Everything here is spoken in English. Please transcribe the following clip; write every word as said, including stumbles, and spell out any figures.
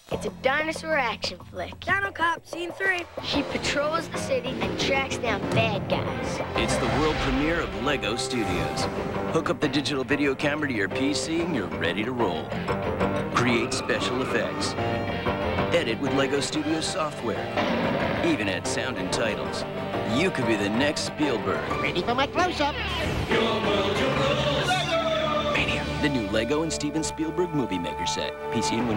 It's a dinosaur action flick. Dino Cop, scene three. She patrols the city and tracks down bad guys. It's the world premiere of LEGO Studios. Hook up the digital video camera to your P C and you're ready to roll. Create special effects. Edit with LEGO Studios software. Even add sound and titles. You could be the next Spielberg. Ready for my close-up. Your world, your world, LEGO! Mania, the new LEGO and Steven Spielberg movie maker set. P C and Windows.